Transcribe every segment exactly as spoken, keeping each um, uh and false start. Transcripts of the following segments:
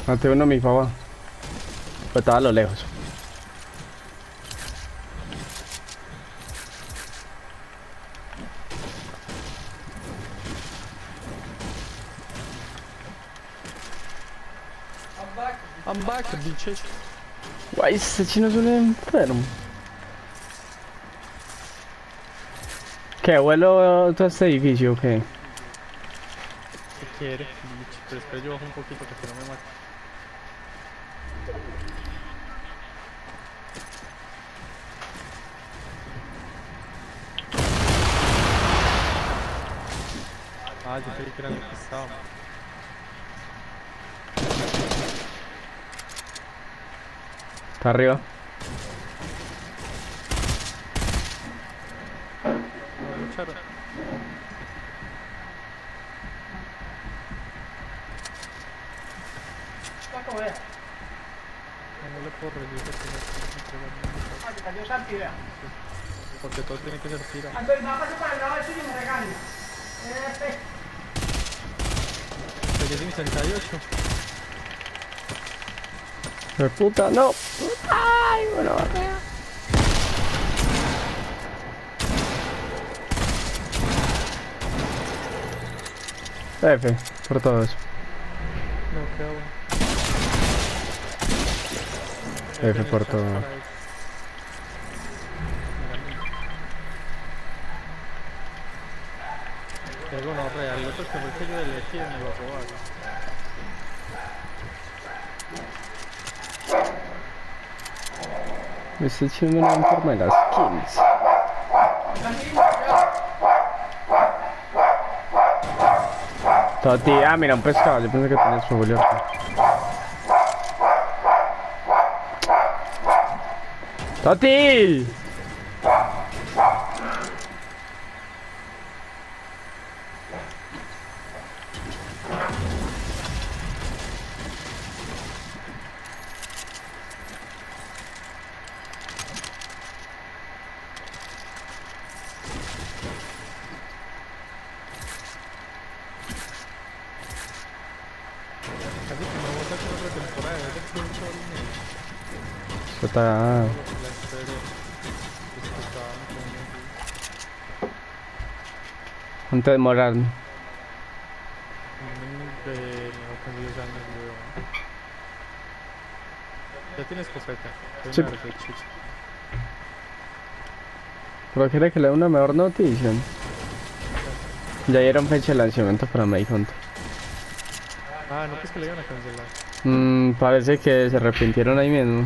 Maté uno a mi papá. Pero estaba a lo lejos. I'm back, bitches. Guay, este chino es un enfermo. ¿Qué? ¿Vuelo todo este edificio o qué? ¿Qué quiere, bitch? Pero espera, yo bajo un poquito para que no me mate. Ah, yo creí que era lo que estábamos. Está arriba. No, lucharon. No le puedo recibir porque no tengo que entregar. Ah, te cayó Santi, vea. Porque todo tiene que ser tirado. Entonces me va a pasar para el lado de suyo y me regaña. Este. Pegué sin sesenta y ocho. ¡Qué puta! ¡No! ¡Ay, bueno! F, por todo eso. No, queda bueno. F por todo. Pero no, real, el otro que fue que yo le elegí me lo robaron. Este chino me la enferma de las kills. Toti, ah, mira, un pescado. Yo pensé que tenías fuego abierto. ¡Toti! Casi que me bota con otra temporada, ya te fue un solo mes. Esto está... Todo lo que la esperé. Disfrutaban con un Antes de morar. de no casi diez años, weón. Ya tienes escopeta. Soy Sí. una de chicha. Pero quiere que le dé una mejor noticia. Ya dieron fecha de lanzamiento para Mayhunt. Ah, no, pues que le iban a cancelar. Mmm, parece que se arrepintieron ahí mismo.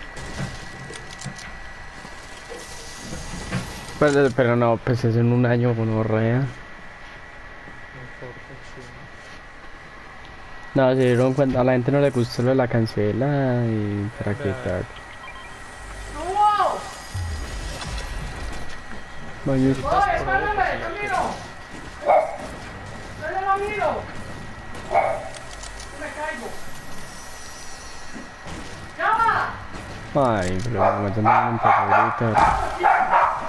Pues, pero no, pues es en un año con Orrea. No importa, chido. No, se dieron cuenta, a la gente no le gustó lo de la cancela y para qué Vea. tal. ¡No! Vaya, Ahorita es ¡Oye, por ahora, espérame, por si la Camilo! quieren. ¡Espérame, Camilo! ¡No me caigo! ¡Llama! ay, pero me matan un favorito.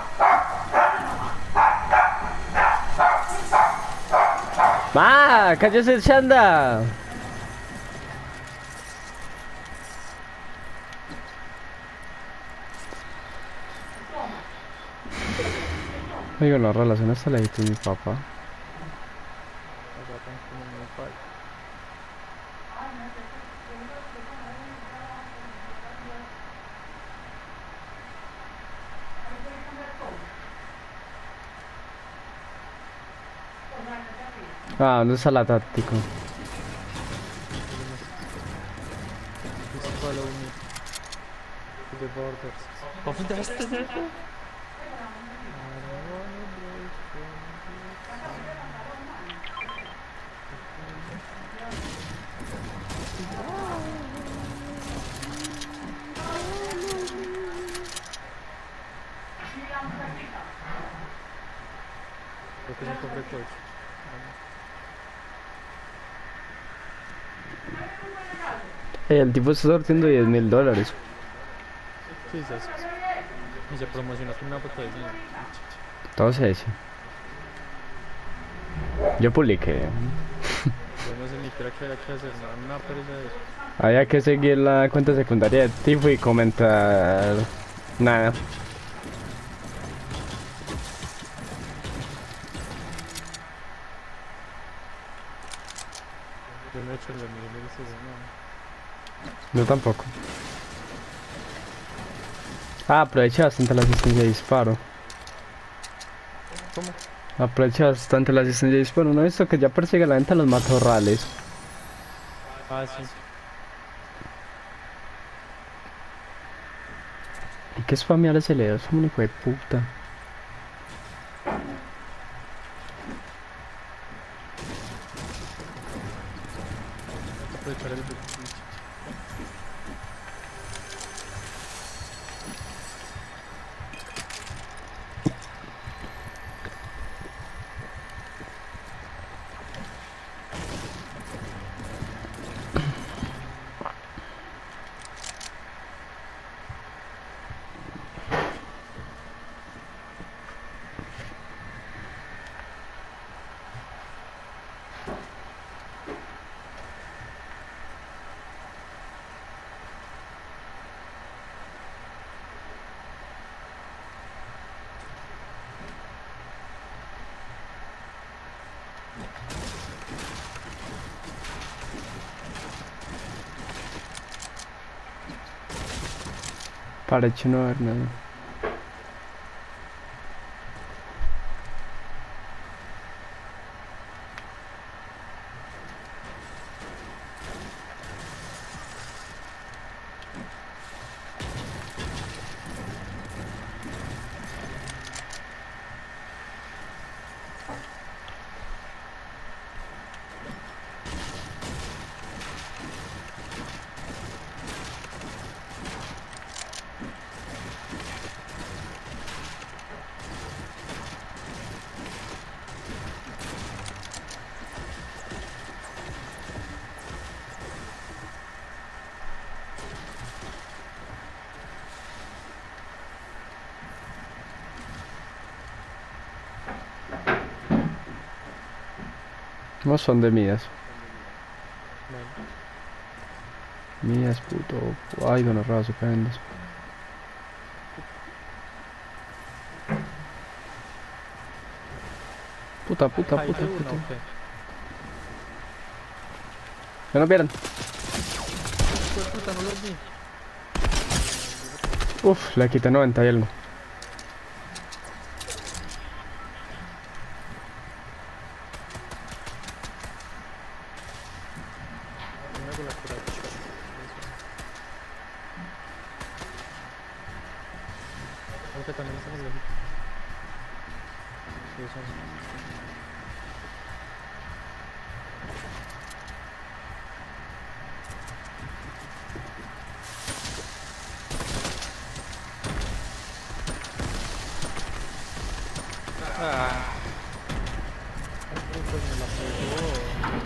¡Ma! ¡Cállese, Chanda! Oiga, la relación hasta la hizo mi papá. Agarran como muy fácil. Ah, ¿dónde está la táctico? Just follow me to the borders. ¿Dónde este ya? I don't wanna break from creo que es un cofre coche. Eh, el tipo está sortiendo diez mil dólares. Sí, sí, sí. Y se promocionó con una foto de mí. Entonces, yo publiqué. Yo no sé ni siquiera qué había que hacer, no, una pereza de eso. Había que seguir la cuenta secundaria de Tifo y comentar nada. Yo no he hecho los niveles de eso, no. Yo tampoco. Ah, aprovecha bastante la asistencia de disparo. ¿Cómo? Aprovecha bastante la asistencia de disparo. ¿No he visto que ya persigue a la venta los matorrales? Ah, sí. ¿Y qué spamear ese Leo? Es un hijo de puta. Aprovechar el bug. Para hecho no ver nada. No son de mías. Vale. Mías, puto. Ay, don Arrado, se caen dos. Puta, puta, Ahí puta, de una, puta. ok. ¿Ya no vieron? Pues puta, no los vi. Uf, le quité noventa y algo. Me hago la cura. Aunque también estamos lejitos. Sí, eso es. Ah. Ay, pues me la pegó.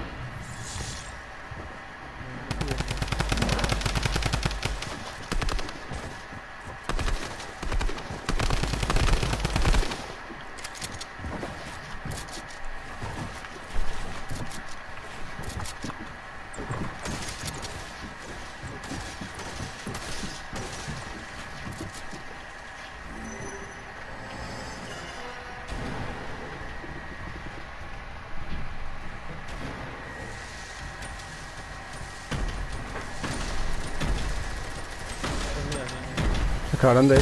Pues mira, Se acabaron de ir.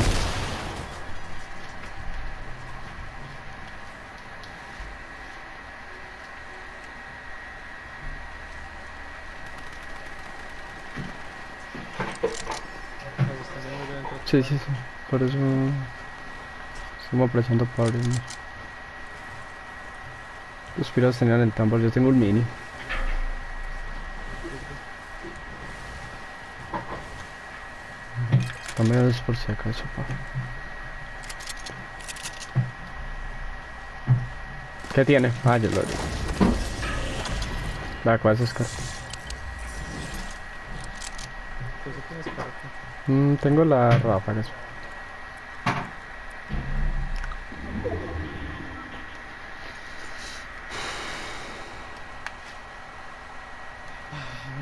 nos están viendo ya dentro. Sí, sí, sí. Por eso estamos aprovechando para abrirnos. Los piratas tenían el tambor, yo tengo un mini. También es por si acaso, pa. ¿Qué tiene? Ah, yo lo digo. La cual es Oscar. Pues sí tienes para acá. Mm, tengo la ráfagas.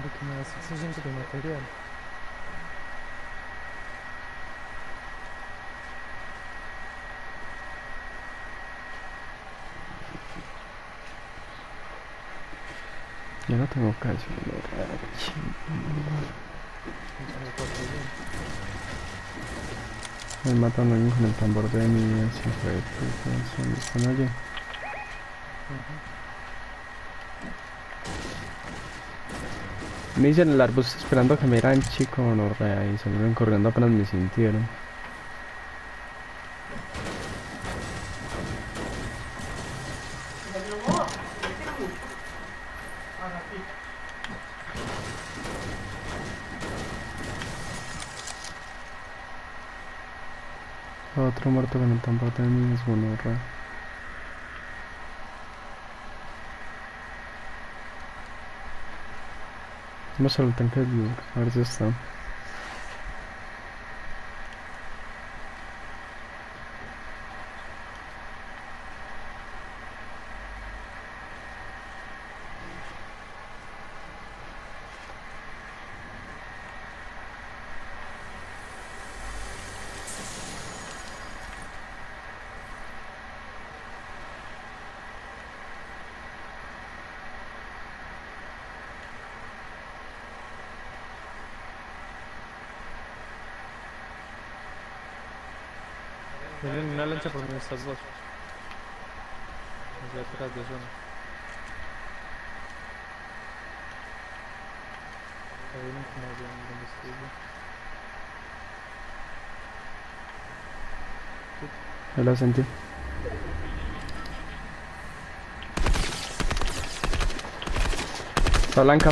De que me das suficiente de material. Yo no tengo casi. Me matan a alguien con el tambor de mi vida, si fue puta, ¿están allí? Me dicen el arbusto esperando a que me dieran chico, no rea, y salieron corriendo apenas me sintieron. Otro muerto con el tambor de mi es bueno, rea. Vamos al tanque de Luke, a ver si está. Vienen una lancha por donde estás vos. Hacia atrás de zona. Ahí vienen como de donde estoy yo. Ahí la sentí. Está blanca.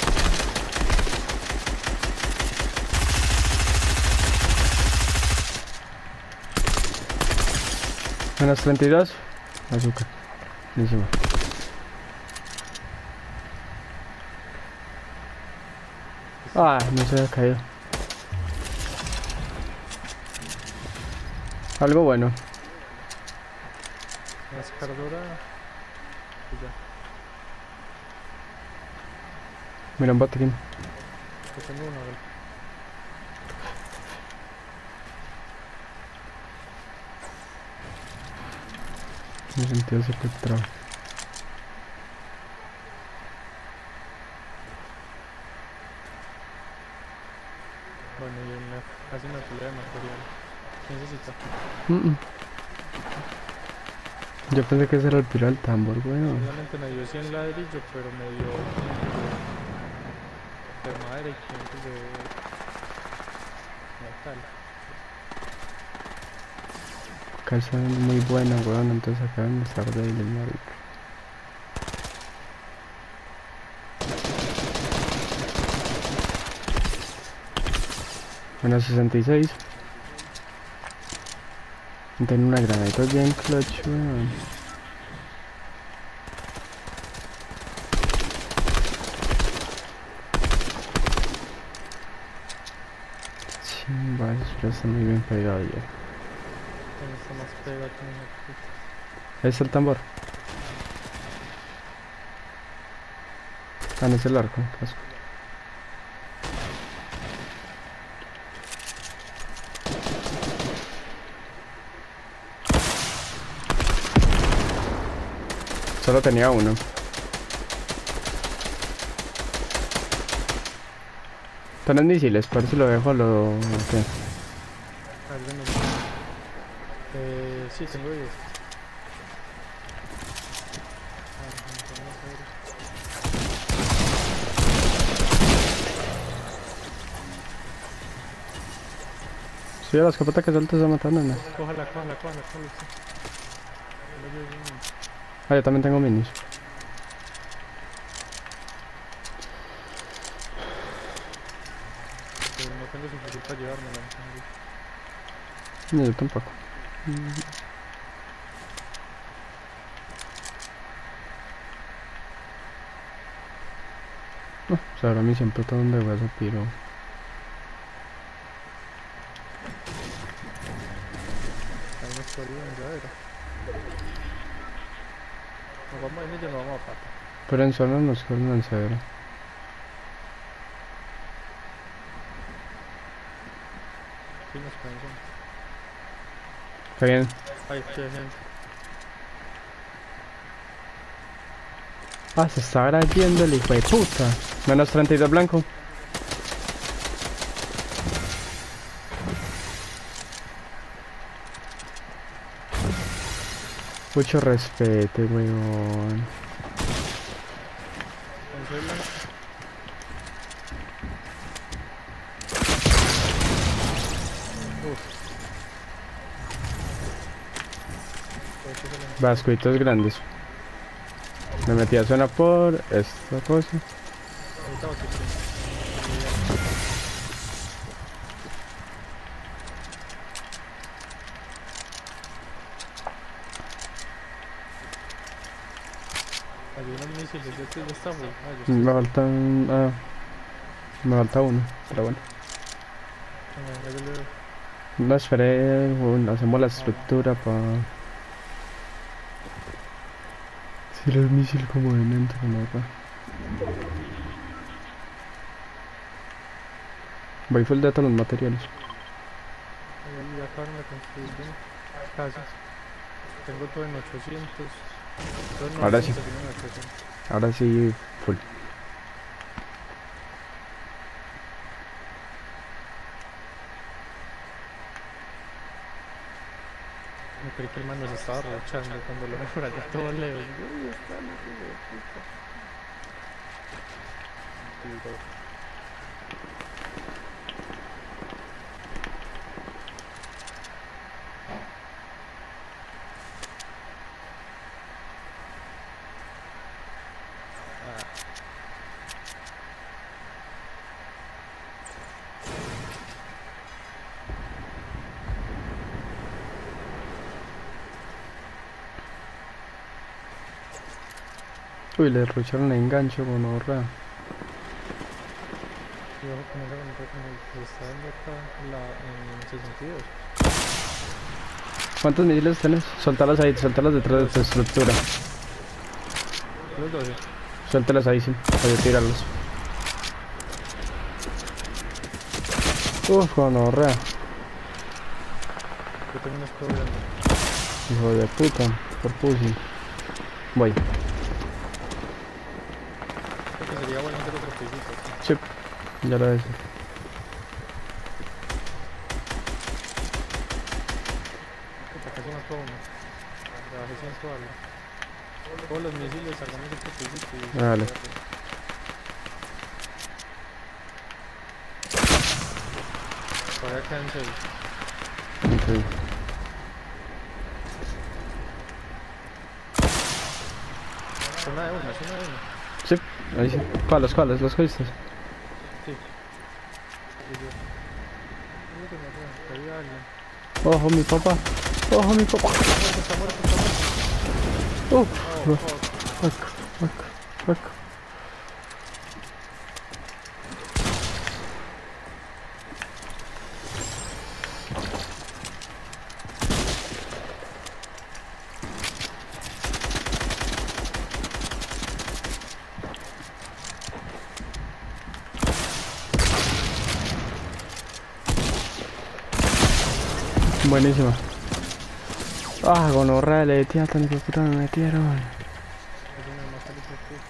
Menos treinta y dos. Azúcar. Buenísimo. Ah, no se había caído. Algo bueno. La escardura. Y ya. Mira un botiquín. Yo tengo una, ¿vale? Me sentí secuestrado. Bueno, y una, casi una pelea de material. ¿Qué necesita? Mm -mm. Yo pensé que ese era el piro del tambor, bueno. Solamente me dio cien ladrillos, pero me dio de madera y quinientos de metal. Calza muy buena, weón, entonces acá deben estar débiles, marica. Bueno, sesenta y seis. Tengo una granada bien clutch, weón. Chimba, eso está muy bien pegado ya. Está más pega que una puta. Ahí está el tambor. Ah, no es el arco, casco. Solo tenía uno. ¿Tenés misiles? Por si lo dejo, lo... ¿qué? Alguien me... Eh, sí, tengo diez. Sí, la escopeta que suelta está matando, ¿no? Cójala, cójala, cójala, cójala. Ah, yo también tengo minis. Pero no tengo suficiente para llevármela. No, yo tampoco. No, pues ahora mi siempre todo donde voy a ese piro. Ahí no estoy en llavero. Nos vamos a ir y nos vamos a pata. Pero en zona nos queda un lanzadero. tienes canción. Está bien. Ay, qué gente. Ah, se está yendo el hijo de puta. Menos treinta y dos blanco. Mucho respeto, weón. once blanco. Uf. ocho blanco. Vascuitos grandes. Me metí a zona por esta cosa. Ahorita va a quitar. Hay unos misiles, este ya está full. Ah, yo estoy. Me faltan... Ah, me falta uno, pero bueno. Ah, ya le- No esperé, bueno, hacemos la estructura para... Si el misil como de mente, no acá. Voy full de todos los materiales. Ahí ya acabaron la construcción. Casi. Tengo todo en ochocientos. Todo en Ahora sí. novecientos, tengo en ochocientos. Ahora sí, full. Me creí que el man nos estaba rochando cuando lo veo por allá todo lejos. Uy, está loco, hijo de puta. Tiro. Ah, Uy, le rucharon el engancho con horra. y ojo con esa bonita que me está dando acá la, en sesenta y dos. ¿Cuántos misiles tenés? Suéltalos ahí, suéltalos detrás de tu estructura. Los doce. Suéltalos ahí, sí, para tirarlos. Uf, con horra. Yo tengo unos problemas. Hijo de puta, por pussy. Voy. Creo que sería bueno hacer otro pisito. Sí, ya lo ves. Puta, casi mató a uno. Le bajé ciento balas. Todos los misiles, hagamos otro pisito y... Dale. Todavía quedan seis. Ok. Zona de una, zona de una. Sí, ahí sí. ¿Cuáles, cuáles? ¿Los cogiste? Sí. Y yo. Uy, que me acuerdo, que había alguien. Ojo, mi papá. Ojo, mi papá. Está muerto, está muerto, está muerto. Uf. Oh, fuck. Fuck, fuck, fuck. Buenísima. Ah, gonorrea, le tía tan que puta me metieron. Eso me mata el hijo de puta.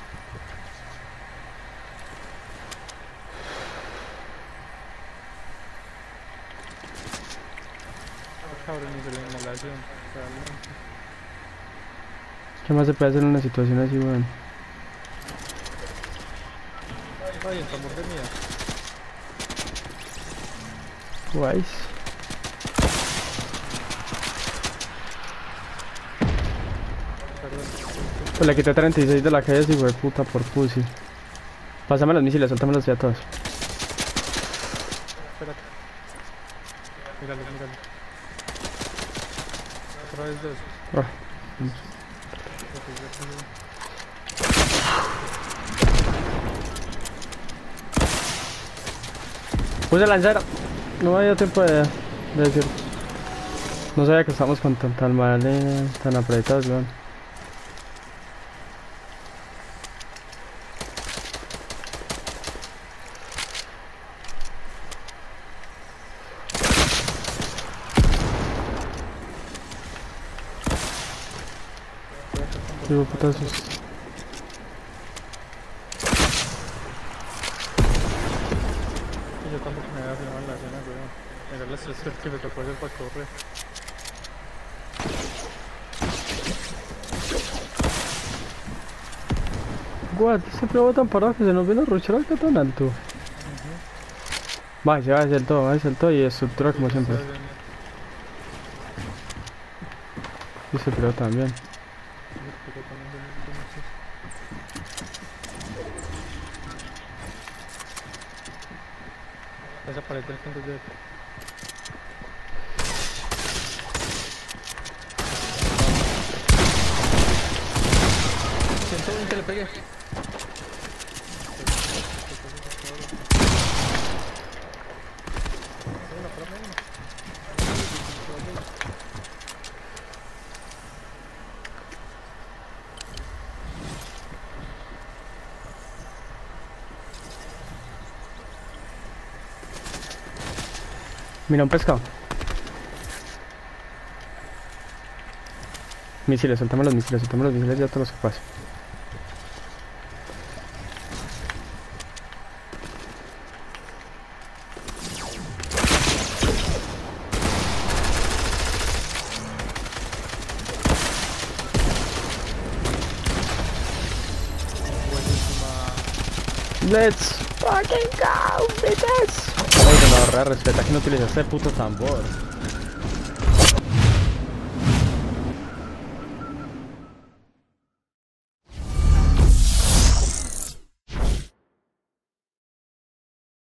Ah, cabrón, ni se la inmolación, realmente. ¿Qué más se puede hacer en una situación así, weón? Ay, el tambor de mía. Guays. Perdón. Pues le quité treinta y seis de la calle, hijo de puta, por pussy. Pásame los misiles, suéltamelos ya todos. Espérate. Míralo, míralo. Otra vez dos. Ah, Ok, ya tengo- puse lanzar. No me dio tiempo de, de decir. No sabía que estábamos con tan, tan mal, eh, tan apretados, weón. Digo, putazos. Y yo tampoco me había filmado en la escena, weón. Era la estrés que me tocó hacer para correr. What? Siempre va tan parado que se nos viene a rushar acá tan alto. Ujú. Vaya, vaya el todo, vaya el todo y estructura Sí, como ya siempre. está bien. Y se pero también. Pero también de- de muchos. Esa pared del fondo es de... ciento veinte le pegué. Mira un pescado. Misiles, soltame los misiles, soltame los misiles ya todos los que pase. Buenísima. Let's fucking go, bitches. Oye, no, re, respeta que no utilizaste el puto tambor.